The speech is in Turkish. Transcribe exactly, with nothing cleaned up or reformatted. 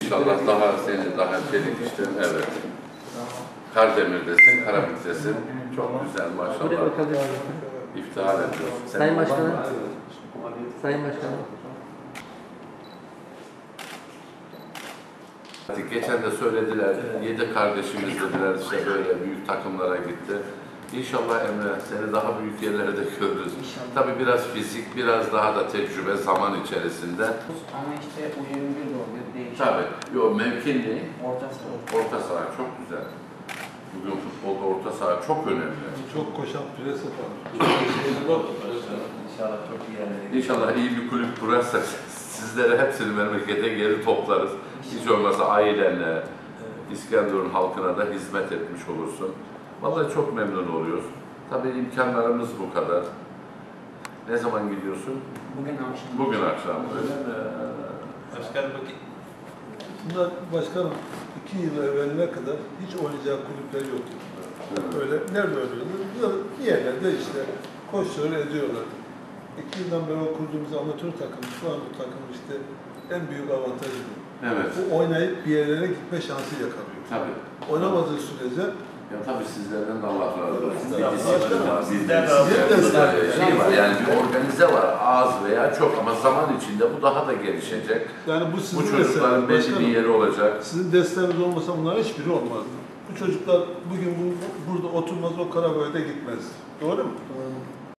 İnşallah daha seni daha çelik işte evet. Kardemir'desin, Karabük'tesin. Çok güzel maşallah. İftihar ediyorsun. Sen Sayın Başkanım. Sayın Başkanım. Geçen de söylediler, yedi kardeşimiz dediler işte böyle büyük takımlara gitti. İnşallah Emre seni daha büyük yerlerde görürüz. Tabii biraz fizik, biraz daha da tecrübe zaman içerisinde. Ama işte U yirmi bir de oluyor, değişik. Tabii, yo mevkinli. Orta saha. Orta saha çok güzel. Bugün futbolda orta saha çok önemli. Çok koşan pres yapar. İnşallah çok iyi yerlere. İnşallah iyi bir kulüp kurarsak sizlere hepsini memlekete geri toplarız. Hiç olmazsa ailenle, İskenderun halkına da hizmet etmiş olursun. Vallahi çok memnun oluyoruz. Tabii imkanlarımız bu kadar. Ne zaman gidiyorsun? Bugün akşam. Bugün akşam. Öyle mi? Başkanım bakayım. Bunlar başkanım iki yıl evveline kadar hiç oynayacağı kulüpler yoktu. Öyle nerede oynuyorlar? Bir yerlerde işte koşuyor ediyorlar. İki yıldan beri o kurduğumuz amatör takım, şu an bu takım işte en büyük avantajı bu. Evet. Bu oynayıp bir yerlere gitme şansı yakalıyor. Tabii. Oynamadığı sürece Ya tabii sizlerden de Allah razı olsun. Ya, Bir disiplin var, bir sizden razı disiplin şey var. Yani bir organize var, az veya çok ama zaman içinde bu daha da gelişecek. yani bu sizin Bu çocukların belli bir yeri olacak. Sizin desteğiniz olmasa bunların hiçbiri olmazdı. Bu çocuklar bugün bu, burada oturmaz, o Karaböy'de gitmez. Doğru mu? Doğru.